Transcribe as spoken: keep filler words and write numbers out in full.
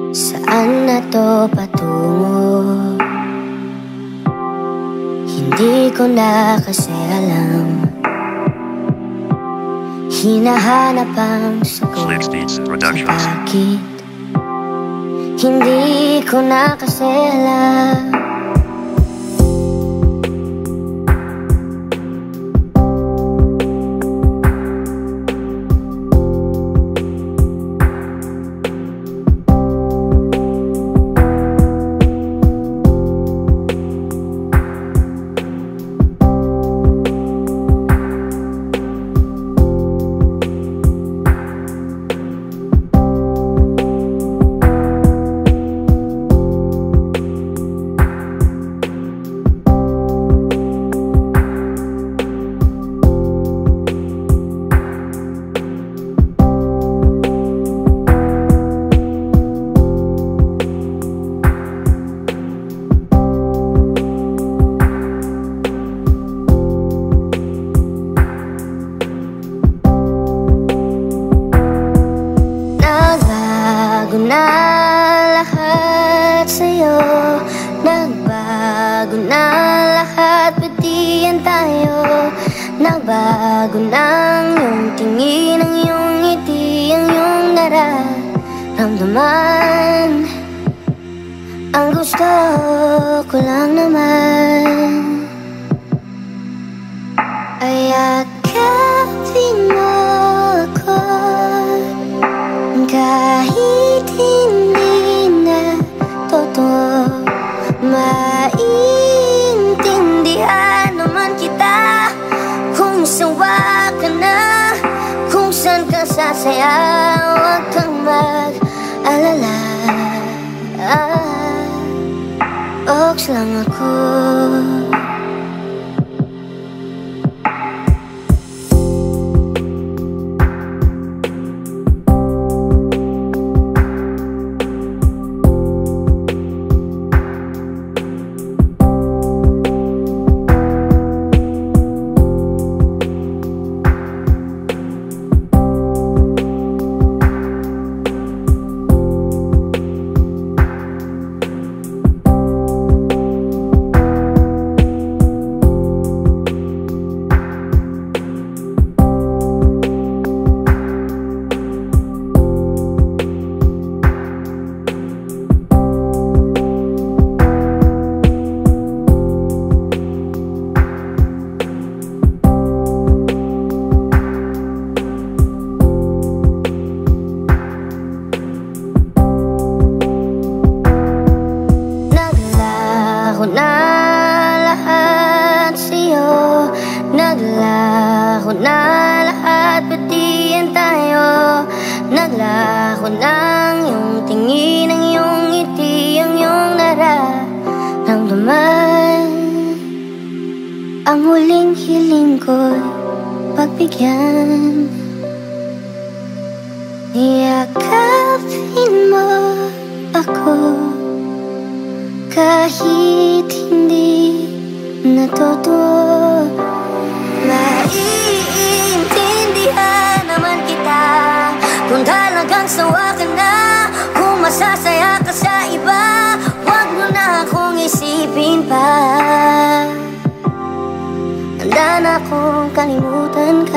Saan na to patungo? Hindi ko na kasi alam. Hinahanap ang sagot sa bakit. Hindi ko na kasi alam. Nagbago na lahat sa'yo, nagbago na lahat, pati yan tayo. Nagbago na ang iyong tingin, ang iyong ngiti, ang iyong nararamdaman. Ang gusto ko lang naman ay yakapin mo ako, kahit hindi na totoo. Maintindihan naman kita kung sawa ka na, kung saan ka sasaya. Huwag kang mag-alala, ah, oks lang ako. Naglaho na lahat sa'yo, naglaho na lahat, pati yan tayo. Naglaho na ang iyong tingin, ang iyong ngiti, ang iyong nararamdaman. Ang huling hiling ko'y pagbigyan. Yakapin mo ako, kahit hindi na totoo. Maiintindihan naman kita kung talagang sawa ka na, kung masasaya ka sa iba. Huwag mo na akong isipin pa. Handa na akong kalimutan